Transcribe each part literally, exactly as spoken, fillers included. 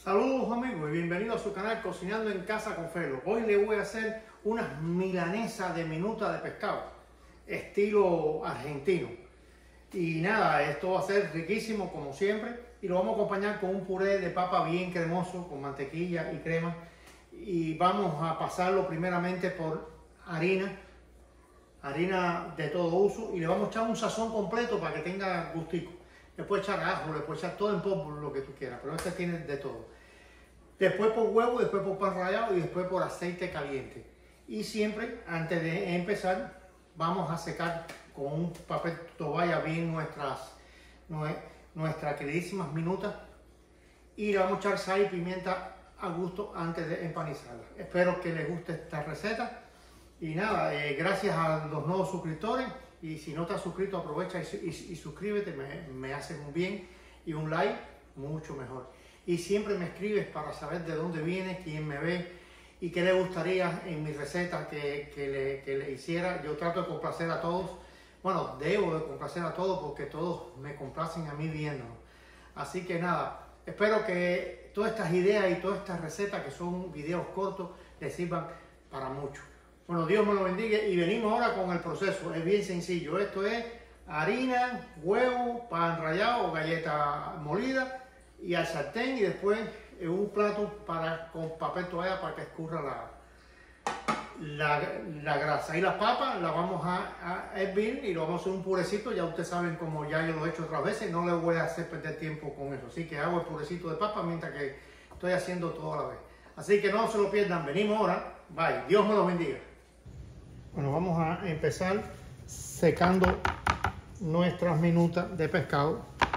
Saludos amigos y bienvenidos a su canal Cocinando en Casa con Felo. Hoy les voy a hacer unas milanesas de minuta de pescado, estilo argentino. Y nada, esto va a ser riquísimo como siempre y lo vamos a acompañar con un puré de papa bien cremoso con mantequilla y crema. Y vamos a pasarlo primeramente por harina, harina de todo uso, y le vamos a echar un sazón completo para que tenga gustico. Le puedes echar ajo, le puedes echar todo en polvo, lo que tú quieras, pero este tiene de todo. Después por huevo, después por pan rallado y después por aceite caliente. Y siempre, antes de empezar, vamos a secar con un papel toalla bien nuestras, nuestras queridísimas minutas. Y le vamos a echar sal y pimienta a gusto antes de empanizarla. Espero que les guste esta receta. Y nada, eh, gracias a los nuevos suscriptores. Y si no te has suscrito, aprovecha y, y, y suscríbete, me, me hace muy bien. Y un like, mucho mejor. Y siempre me escribes para saber de dónde viene, quién me ve y qué le gustaría en mi receta que, que, le, que le hiciera. Yo trato de complacer a todos. Bueno, debo de complacer a todos porque todos me complacen a mí viéndolo. Así que nada, espero que todas estas ideas y todas estas recetas, que son videos cortos, les sirvan para mucho. Bueno, Dios me lo bendiga y venimos ahora con el proceso. Es bien sencillo. Esto es harina, huevo, pan rallado o galleta molida y al sartén, y después en un plato para, con papel toalla para que escurra la, la, la grasa. Y las papas las vamos a, a hervir y lo vamos a hacer un purecito. Ya ustedes saben, como ya yo lo he hecho otras veces, no les voy a hacer perder tiempo con eso. Así que hago el purecito de papa mientras que estoy haciendo todo a la vez. Así que no se lo pierdan. Venimos ahora. Bye. Dios me los bendiga. Bueno, vamos a empezar secando nuestras minutas de pescado.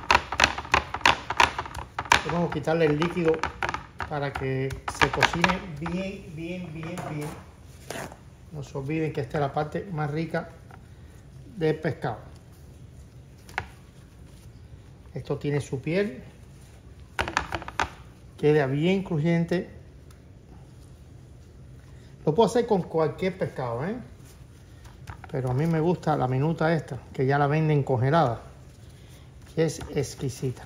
Vamos a quitarle el líquido para que se cocine bien, bien, bien, bien. No se olviden que esta es la parte más rica del pescado. Esto tiene su piel, queda bien crujiente. Lo puedo hacer con cualquier pescado, ¿eh? Pero a mí me gusta la minuta esta, que ya la venden congelada. Es exquisita.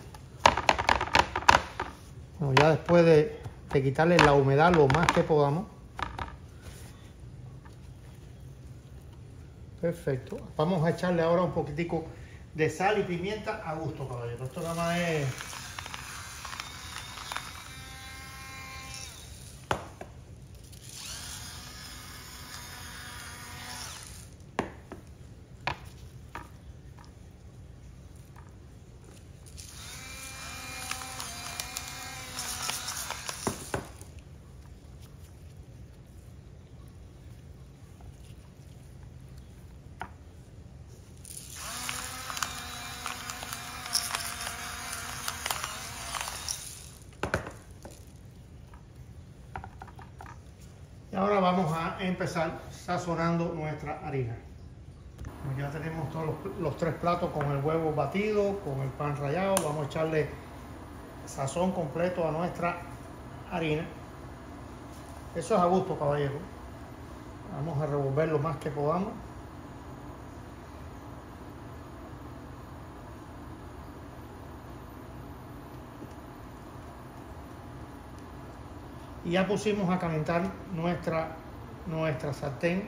Bueno, ya después de, de quitarle la humedad lo más que podamos. Perfecto. Vamos a echarle ahora un poquitico de sal y pimienta a gusto, caballero. Esto nada más es... Ahora vamos a empezar sazonando nuestra harina. Ya tenemos todos los, los tres platos con el huevo batido, con el pan rallado. Vamos a echarle sazón completo a nuestra harina. Eso es a gusto, caballero. Vamos a revolver lo más que podamos. Y ya pusimos a calentar nuestra, nuestra sartén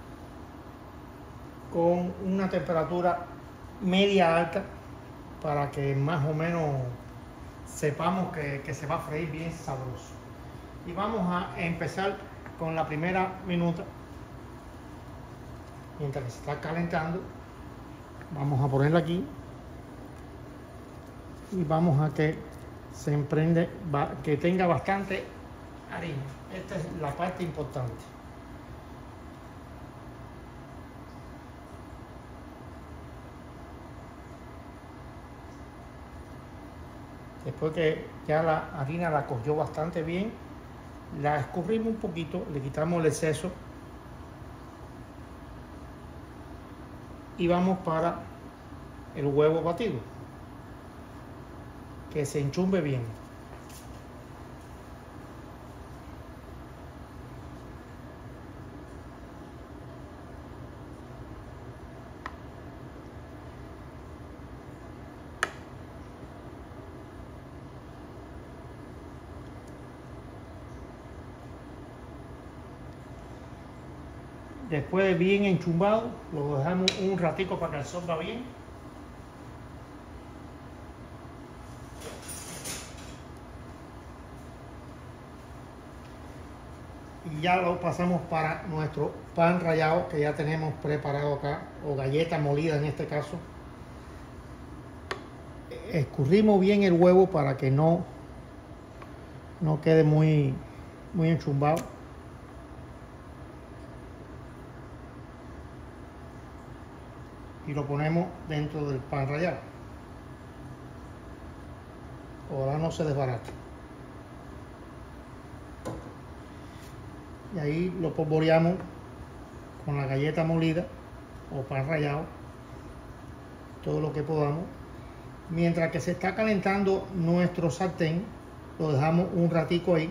con una temperatura media alta para que más o menos sepamos que, que se va a freír bien sabroso. Y vamos a empezar con la primera minuta. Mientras que se está calentando, vamos a ponerla aquí y vamos a que se emprende, que tenga bastante harina. Esta es la parte importante. Después que ya la harina la cogió bastante bien, la escurrimos un poquito, le quitamos el exceso y vamos para el huevo batido, que se enchumbe bien. después de bien enchumbado, lo dejamos un ratico para que absorba bien. Y ya lo pasamos para nuestro pan rallado que ya tenemos preparado acá, o galleta molida en este caso. Escurrimos bien el huevo para que no, no quede muy, muy enchumbado. Y lo ponemos dentro del pan rallado. Ahora no se desbarata. Y ahí lo polvoreamos con la galleta molida o pan rallado, todo lo que podamos. Mientras que se está calentando nuestro sartén, lo dejamos un ratico ahí.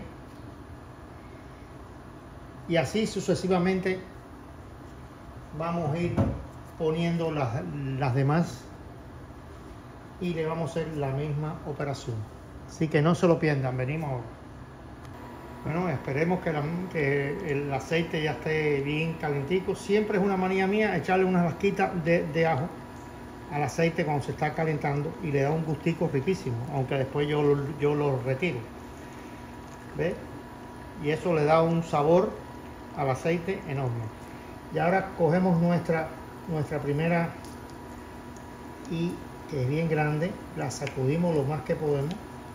Y así sucesivamente vamos a ir poniendo las, las demás y le vamos a hacer la misma operación. Así que no se lo pierdan, venimos ahora. Bueno, esperemos que, la, que el aceite ya esté bien calentico. Siempre es una manía mía echarle unas lasquitas de, de ajo al aceite cuando se está calentando y le da un gustico riquísimo, aunque después yo, yo lo retiro. ¿Ves? Y eso le da un sabor al aceite enorme. Y ahora cogemos nuestra, nuestra primera y que es bien grande, la sacudimos lo más que podemos.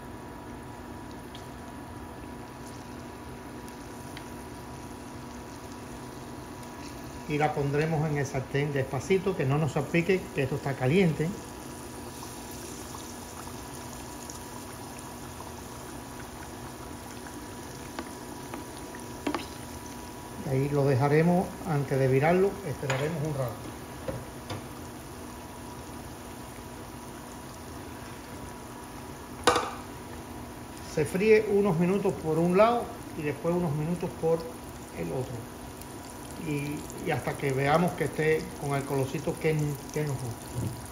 Y la pondremos en el sartén despacito, que no nos salpique, que esto está caliente. Y ahí lo dejaremos, antes de virarlo, esperaremos un rato. Se fríe unos minutos por un lado y después unos minutos por el otro. Y, y hasta que veamos que esté con el colorcito que, que nos gusta.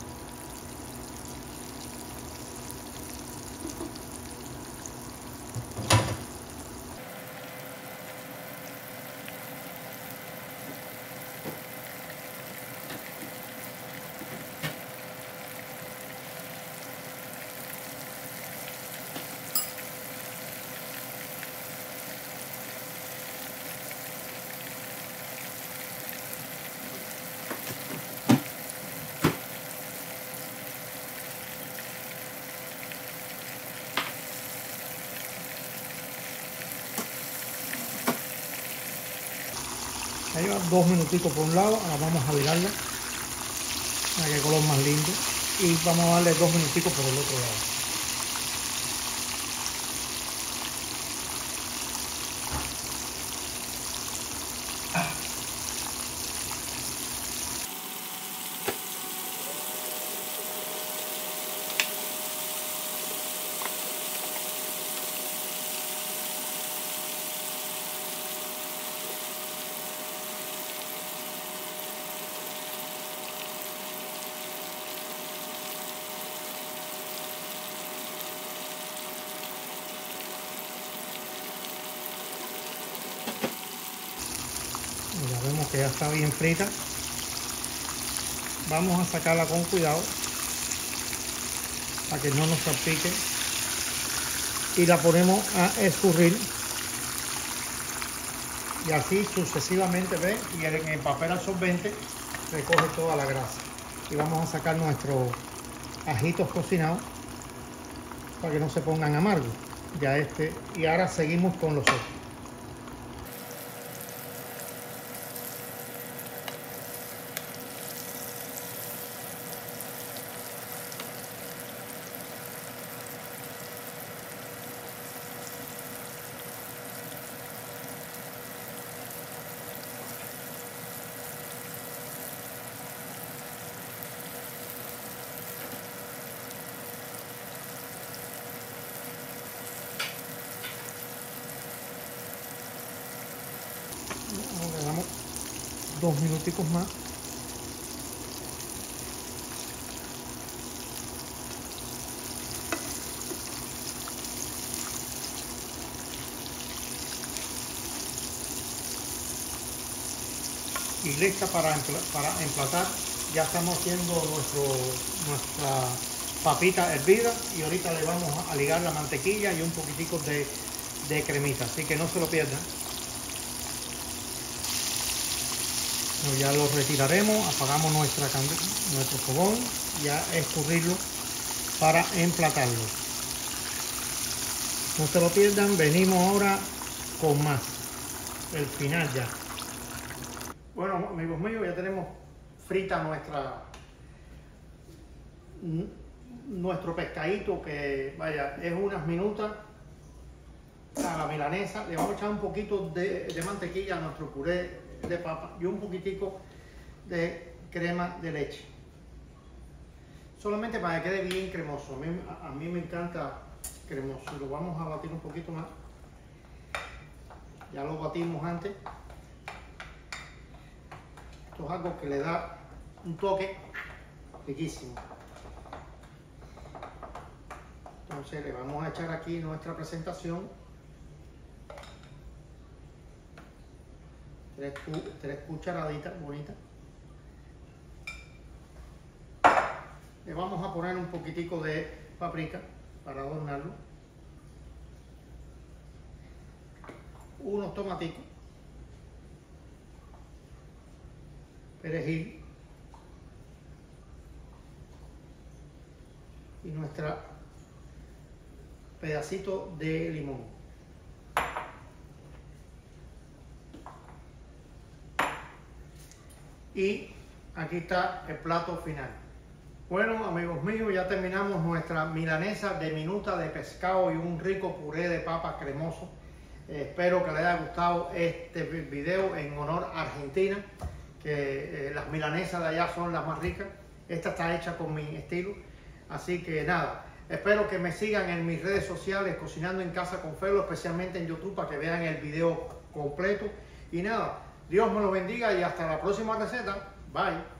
Ya lleva dos minutitos por un lado, ahora vamos a virarlo. Mira qué color más lindo. Y vamos a darle dos minutitos por el otro lado. Ya vemos que ya está bien frita. Vamos a sacarla con cuidado para que no nos salpique y la ponemos a escurrir y así sucesivamente, ¿ves? Y en el papel absorbente recoge toda la grasa. Y vamos a sacar nuestros ajitos cocinados para que no se pongan amargos. Ya este, y ahora seguimos con los otros. Le damos dos minuticos más. y lista para, para emplatar. Ya estamos haciendo nuestro, nuestra papita hervida y ahorita le vamos a ligar la mantequilla y un poquitico de, de cremita, así que no se lo pierdan. Pues ya lo retiraremos, apagamos nuestra nuestro fogón y a escurrirlo para emplatarlo. No se lo pierdan, venimos ahora con más, el final ya. Bueno, amigos míos, ya tenemos frita nuestra nuestro pescadito, que vaya, es unas minutas a la milanesa. Le vamos a echar un poquito de, de mantequilla a nuestro puré de papa y un poquitico de crema de leche, solamente para que quede bien cremoso. A mí, a, a mí me encanta cremoso y lo vamos a batir un poquito más. Ya lo batimos antes. Esto es algo que le da un toque riquísimo. Entonces le vamos a echar aquí nuestra presentación. Tres, tres cucharaditas bonitas. Le vamos a poner un poquitico de paprika para adornarlo. Unos tomaticos. Perejil. Y nuestra pedacito de limón. Y aquí está el plato final. Bueno, amigos míos, ya terminamos nuestra milanesa de minuta de pescado y un rico puré de papa cremoso. Eh, espero que les haya gustado este video en honor a Argentina, que eh, las milanesas de allá son las más ricas. Esta está hecha con mi estilo. Así que nada, espero que me sigan en mis redes sociales, Cocinando en Casa con Felo, especialmente en YouTube, para que vean el video completo. Y nada, Dios me lo bendiga y hasta la próxima receta. Bye.